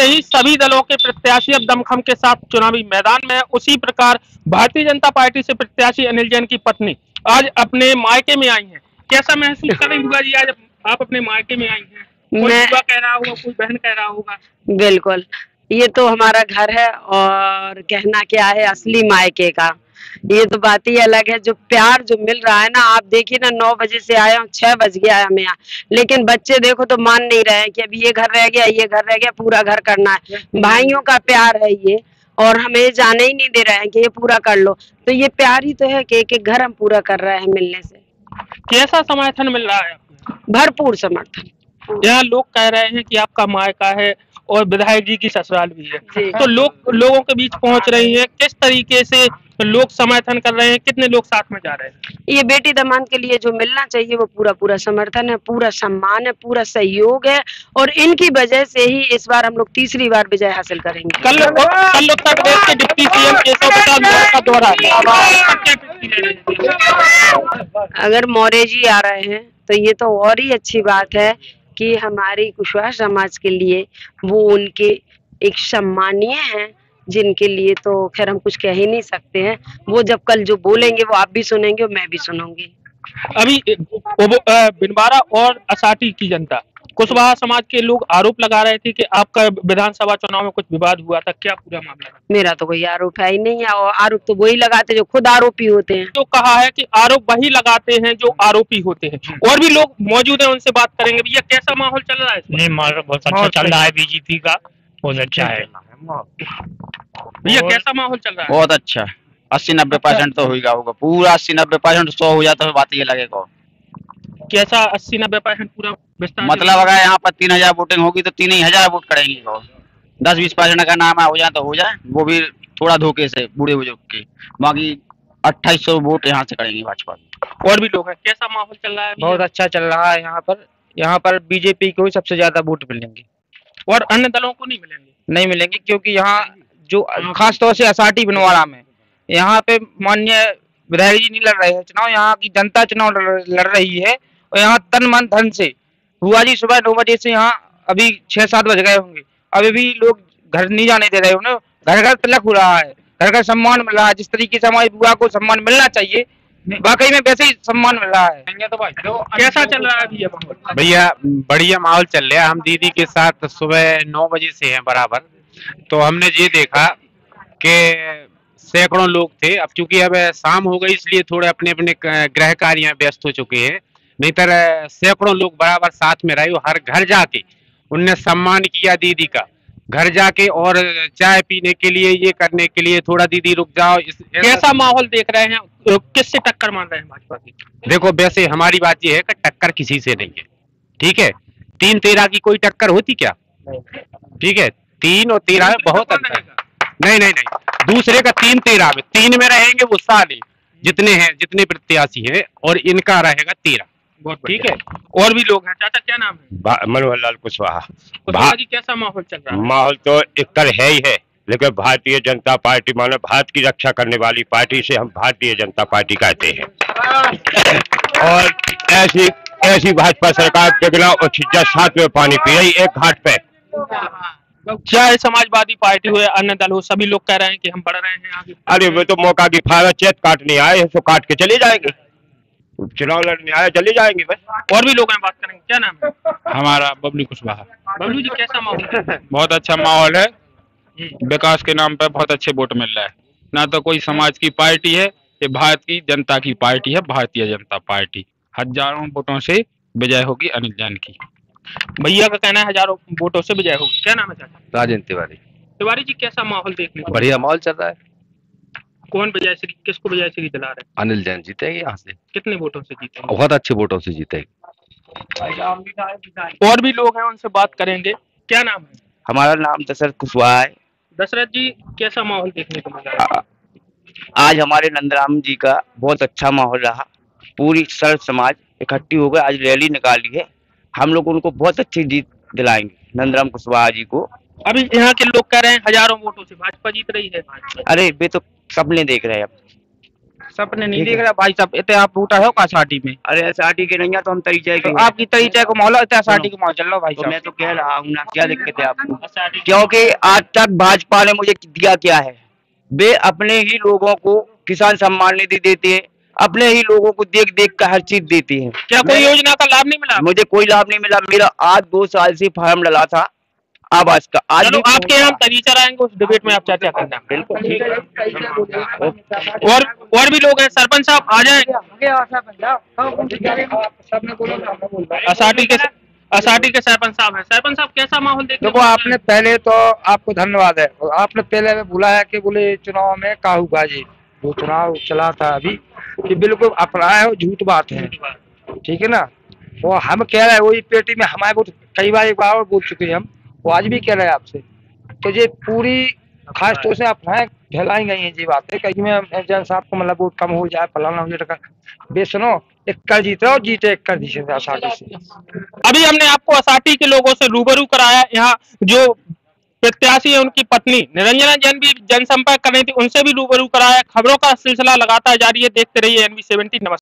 ही सभी दलों के प्रत्याशी अब दमखम के साथ चुनावी मैदान में है। उसी प्रकार भारतीय जनता पार्टी से प्रत्याशी अनिल जैन की पत्नी आज अपने मायके में आई हैं। कैसा महसूस कर रही बुआ जी आज आप अपने मायके में आई हैं? कोई बुआ कह रहा होगा, कोई बहन कह रहा होगा। बिल्कुल, ये तो हमारा घर है और कहना क्या है असली मायके का, ये तो बात ही अलग है। जो प्यार जो मिल रहा है ना, आप देखिए ना 9 बजे से आए हूँ, 6 बज गया है हमें यहाँ, लेकिन बच्चे देखो तो मान नहीं रहे हैं कि अभी ये घर रह गया, ये घर रह गया, पूरा घर करना है। भाइयों का प्यार है ये, और हमें जाने ही नहीं दे रहे हैं कि ये पूरा कर लो। तो ये प्यार ही तो है कि एक एक घर हम पूरा कर रहे हैं मिलने से। कैसा समर्थन मिल रहा है? भरपूर समर्थन। यहाँ लोग कह रहे हैं कि आपका मायका है और विधायक जी की ससुराल भी है, तो लोगों के बीच पहुंच रही है। किस तरीके से लोग समर्थन कर रहे हैं, कितने लोग साथ में जा रहे हैं? ये बेटी दामाद के लिए जो मिलना चाहिए वो पूरा पूरा समर्थन है, पूरा सम्मान है, पूरा सहयोग है, और इनकी वजह से ही इस बार हम लोग तीसरी बार विजय हासिल करेंगे। कल उत्तर प्रदेश के डिप्टी सीएम केशव प्रसाद मौर्य का दौरा है। अगर मौर्य जी आ रहे हैं तो ये तो और ही अच्छी बात है कि हमारी कुशवाहा समाज के लिए वो उनके एक सम्मानीय हैं, जिनके लिए तो खैर हम कुछ कह ही नहीं सकते हैं। वो जब कल जो बोलेंगे वो आप भी सुनेंगे और मैं भी सुनूंगी। अभी बिनबारा और असाटी की जनता, कुशवाहा समाज के लोग आरोप लगा रहे थे कि आपका विधानसभा चुनाव में कुछ विवाद हुआ था, क्या पूरा मामला? मेरा तो कोई आरोप है ही नहीं है, और आरोप तो वही लगाते जो खुद आरोपी होते हैं। तो कहा है कि आरोप वही लगाते हैं जो आरोपी होते हैं। और भी लोग मौजूद हैं, उनसे बात करेंगे। भैया कैसा माहौल चल रहा है? नहीं, माहौल बहुत अच्छा चल रहा है, बीजेपी का बहुत अच्छा है। भैया कैसा माहौल चल रहा है? बहुत अच्छा, 80-90% तो होगा, पूरा 80-90% 100 हो जाता है, बात ये लगेगा। कैसा 80-90% पूरा? मतलब अगर यहाँ पर 3000 वोटिंग होगी तो 3000 वोट करेंगे, 10-20% का नाम हो जाए तो हो जाए, वो भी थोड़ा धोखे से बूढ़े बुजुर्ग के, बाकी 2800 वोट यहाँ से करेंगे भाजपा। और भी लोग हैं, कैसा माहौल चल रहा है? बहुत अच्छा चल रहा है यहाँ पर बीजेपी को सबसे ज्यादा वोट मिलेंगे और अन्य दलों को नहीं मिलेंगे? नहीं मिलेंगे, क्योंकि यहाँ जो खास तौर से असाटी बिनवाड़ा में यहाँ पे माननीय विधायक जी नहीं लड़ रहे हैं चुनाव, यहाँ की जनता चुनाव लड़ रही है। और यहाँ तन मन धन से हुआ जी, सुबह 9 बजे से यहाँ अभी 6-7 बज गए होंगे, अभी भी लोग घर नहीं जाने दे रहे होंगे। घर घर तिलक हो रहा है, घर घर सम्मान मिल रहा है। जिस तरीके से हमारी बुआ को सम्मान मिलना चाहिए, वाकई में वैसे ही सम्मान मिल रहा है। तो भाई कैसा चल रहा है भैया माहौल? भैया बढ़िया माहौल चल रहा है। हम दीदी के साथ सुबह 9 बजे से हैं बराबर, तो हमने ये देखा कि सैकड़ों लोग थे। अब चूंकि अब शाम हो गई इसलिए थोड़े अपने अपने गृह कार्य व्यस्त हो चुके हैं, नहीं तो सैकड़ों लोग बराबर साथ में रहे। हर घर जाके उनने सम्मान किया दीदी का, घर जाके और चाय पीने के लिए, ये करने के लिए थोड़ा दीदी रुक जाओ। कैसा माहौल देख रहे हैं, किससे टक्कर मान रहे हैं भाजपा की? देखो वैसे हमारी बात ये है कि टक्कर किसी से नहीं है, ठीक है। 3-13 की कोई टक्कर होती क्या? ठीक है, 3 और 13 में बहुत अंतर है। नहीं, दूसरे का 3-13 में, 3 में रहेंगे वो सारे जितने हैं, जितने प्रत्याशी हैं, और इनका रहेगा 13। ठीक है। और भी लोग हैं। चाचा क्या नाम है? मनोहर लाल कुशवाहा। जी कैसा माहौल चल रहा है? माहौल तो एकल है ही है, लेकिन भारतीय जनता पार्टी मानो भारत की रक्षा करने वाली पार्टी से हम भारतीय जनता पार्टी कहते हैं। और ऐसी भाजपा सरकार जगना और छिज्जा साथ में पानी पी रही एक घाट पे। चाहे समाजवादी पार्टी हो या अन्य दल हो, सभी लोग कह रहे हैं कि हम बढ़ रहे हैं आगे। अरे वो तो मौका की फायदा चेत काटने आए हैं, तो काट के चले जाएंगे, चुनाव लड़ने आए चले जाएंगे बस। और भी लोग हैं, बात करेंगे। क्या नाम है? हमारा बबलू कुशवाहा। बबलू जी कैसा माहौल है? बहुत अच्छा माहौल है, विकास के नाम पे बहुत अच्छे वोट मिल रहा है। ना तो कोई समाज की पार्टी है, ये भारत की जनता की पार्टी है, भारतीय जनता पार्टी। हजारों वोटों से विजय होगी अनिल जैन की। भैया का कहना है हजारों वोटों से विजय होगी। क्या नाम है चाचा? राजेंद्र तिवारी। तिवारी जी कैसा माहौल देखने को? बढ़िया माहौल चल रहा है। कौन विजय श्री, किसको विजय श्री दिला रहे हैं? अनिल जैन जीतेंगे यहाँ से। कितने वोटों से जीतेंगे? बहुत अच्छे वोटों से जीतेंगे। और भी लोग हैं, उनसे बात करेंगे। क्या नाम है? हमारा नाम दशरथ कुशवाहा है। दशरथ जी कैसा माहौल देखने को मिला है? आज हमारे नंदराम जी का बहुत अच्छा माहौल रहा, पूरी सर्व समाज इकट्ठी हो गए, आज रैली निकाली है। हम लोग उनको बहुत अच्छी जीत दिलाएंगे, नंदराम कुशवाहा जी को। अभी यहाँ के लोग कह रहे हैं हजारों वोटों से भाजपा जीत रही है। अरे वे तो सपने देख रहे हैं, अब सपने नहीं देख रहा भाई साहब, इतने आप वोटर हो कासाटी में। अरे एसआरटी के नहीं है तो हम तरीके तो आपकी तरीके को माहौल इतना साटी को माहौल चल रहा भाई तो साहब। मैं तो कह रहा हूँ ना, क्या दिक्कत है आपको? क्योंकि आज तक भाजपा ने मुझे दिया क्या है, वे अपने ही लोगों को किसान सम्मान निधि देती है, अपने ही लोगों को देख देख कर हर चीज देती है। क्या कोई योजना का लाभ नहीं मिला? मुझे कोई लाभ नहीं मिला। मेरा आज 2 साल से फॉर्म डला था आवास का। आज चलो भी आपके यहाँ टीचर आएंगे, उस डिबेट में आप चर्चा करना। बिल्कुल ठीक है। और भी लोग हैं, सरपंच साहब आ जाएं। असाटी के सरपंच साहब हैं। सरपंच साहब कैसा माहौल देखने देखो, आपने पहले तो आपको धन्यवाद है, आपने पहले में बुलाया कि बोले चुनाव में काहू बाजी, जो चुनाव चला था अभी, कि बिल्कुल अफवाह है और झूठ बात है, ठीक है ना। वो हम कह रहे हैं वही पेटी में हमारे वोट कई बार एक बार और बोल चुके हैं हम, वो आज भी कह रहे हैं आपसे तो ये पूरी खास तौर से अफवाहें फैलाई गई हैं। ये बात है कहीं में जन साहब को मतलब वोट कम हो जाए, फलाना हो जाए, बे सुनो, एक कर जीते और जीते एक कर दीजिए आसानी से। अभी हमने आपको असाटी के लोगों से रूबरू कराया। यहाँ जो प्रत्याशी है उनकी पत्नी निरंजना जैन भी जनसंपर्क कर रही थी, उनसे भी रूबरू कराया। खबरों का सिलसिला लगातार जारी है, देखते रहिए NV17। नमस्कार।